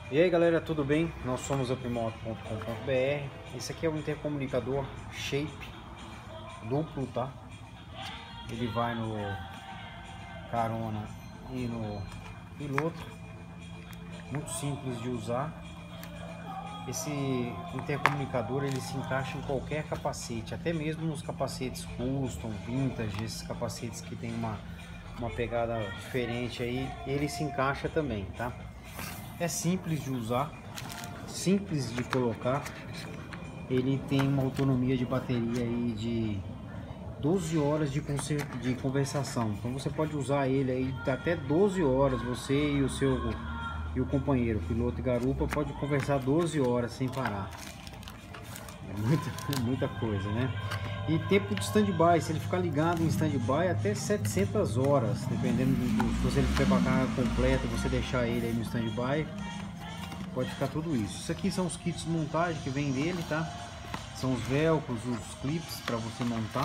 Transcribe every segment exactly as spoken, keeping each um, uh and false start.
E aí galera, tudo bem? Nós somos a Primoauto ponto com ponto br. Esse aqui é o intercomunicador Shape duplo, tá? Ele vai no carona e no piloto. Muito simples de usar. Esse intercomunicador ele se encaixa em qualquer capacete, até mesmo nos capacetes custom, vintage, esses capacetes que tem uma, uma pegada diferente aí, ele se encaixa também, tá? É simples de usar, simples de colocar. Ele tem uma autonomia de bateria aí de doze horas de, de conversação. Então você pode usar ele aí até doze horas, você e o seu e o companheiro, piloto e garupa, pode conversar doze horas sem parar. É muita, muita coisa, né? E tempo de stand-by, se ele ficar ligado em stand-by, até setecentas horas, dependendo do, se você tiver com a carga completa, você deixar ele aí no stand-by, pode ficar tudo isso. Isso aqui são os kits de montagem que vem dele, tá? São os velcros, os clips para você montar.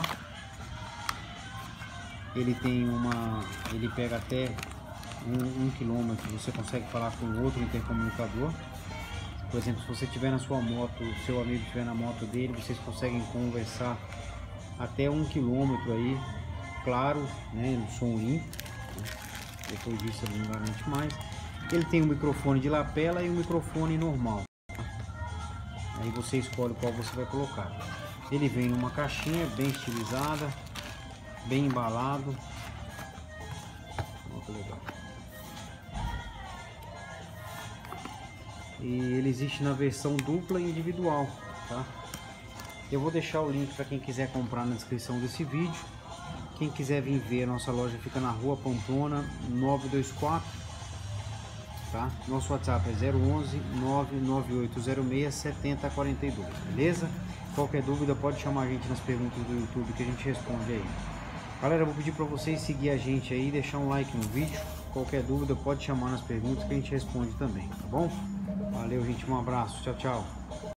Ele tem uma, ele pega até um, um quilômetro, você consegue falar com outro intercomunicador. Por exemplo, se você estiver na sua moto, seu amigo estiver na moto dele, vocês conseguem conversar até um quilômetro aí, claro, né, no som limpo. Depois disso ele não garante mais. Ele tem um microfone de lapela e um microfone normal. Aí você escolhe qual você vai colocar. Ele vem numa caixinha bem estilizada, bem embalado. Muito legal. E ele existe na versão dupla e individual, tá? Eu vou deixar o link para quem quiser comprar na descrição desse vídeo. Quem quiser vir ver, a nossa loja fica na rua Pamplona nove dois quatro, tá? Nosso WhatsApp é zero onze, nove nove oito zero seis, sete zero quatro dois, beleza? Qualquer dúvida pode chamar a gente nas perguntas do YouTube que a gente responde aí. Galera, eu vou pedir para vocês seguir a gente aí, deixar um like no vídeo. Qualquer dúvida pode chamar nas perguntas que a gente responde também, tá bom? Valeu, gente, um abraço, tchau, tchau.